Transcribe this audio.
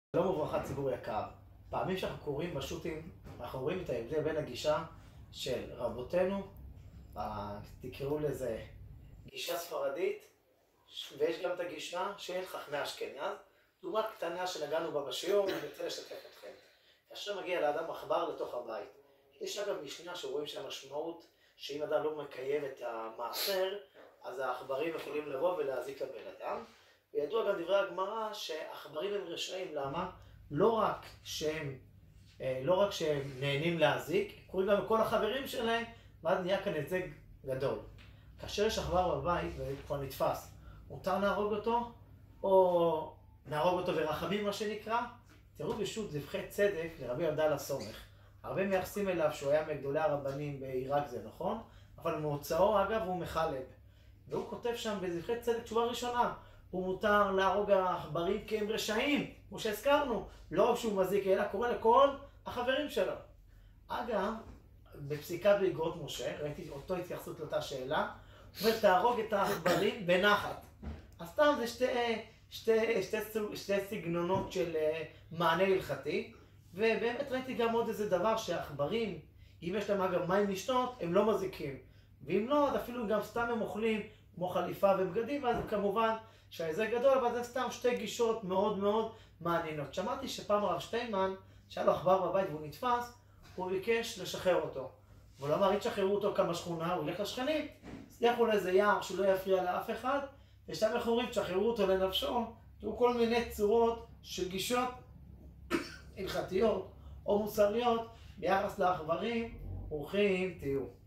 שלום וברכה ציבור יקר. פעמים שאנחנו קוראים בשו"תים, אנחנו רואים את ההבדל בין הגישה של רבותינו, תקראו לזה גישה ספרדית, ויש גם את הגישה של חכמי אשכנז. דוגמה קטנה שנגענו בה בשיעור, אני רוצה לשתף אתכם. כאשר מגיע לאדם עכבר לתוך הבית, יש אגב משנה שרואים שהמשמעות שאם אדם לא מקיים את המעשר, אז העכברים יכולים לבוא ולהזיק לבן אדם. וידוע גם דברי הגמרא שעכברים הם רשעים. למה? לא רק שהם נהנים להזיק, קוראים גם כל החברים שלהם, ואז נהיה כאן היזק גדול. כאשר יש עכבר בבית וכבר נתפס, מותר להרוג אותו, או נהרוג אותו ברחמים מה שנקרא? תראו בשו"ת זבחי צדק לרבי יהודה הסומך. הרבה מייחסים אליו שהוא היה מגדולי הרבנים בעיראק, זה נכון? אבל מוצאו אגב הוא מחלב. והוא כותב שם בזבחי צדק תשובה ראשונה, הוא מותר להרוג העכברים כי הם רשעים, כמו שהזכרנו, לא רק שהוא מזיק אלא קורא לכל החברים שלו. אגב, בפסיקת באגרות משה, ראיתי אותו התייחסות לאותה שאלה, הוא אומר תהרוג את העכברים בנחת. אז סתם זה שתי סגנונות של מענה הלכתי, ובאמת ראיתי גם עוד איזה דבר שהעכברים, אם יש להם אגב מים לשתות, הם לא מזיקים. ואם לא, אז אפילו גם סתם הם אוכלים כמו חליפה ובגדים, אז כמובן שההיזק גדול, אבל זה סתם שתי גישות מאוד מאוד מעניינות. שמעתי שפעם הרב שטיינמן, שהיה לו עכבר בבית והוא נתפס, הוא ביקש לשחרר אותו. אבל הוא אמר, אם תשחררו אותו כמה שכונה, הוא ילך לשכנים. אז לכו לאיזה יער שהוא לא יפריע לאף אחד, ושם איך אומרים, תשחררו אותו לנפשו, תראו כל מיני צורות של גישות הלכתיות או מוסריות ביחס לעכברים, ברוכים תהיו.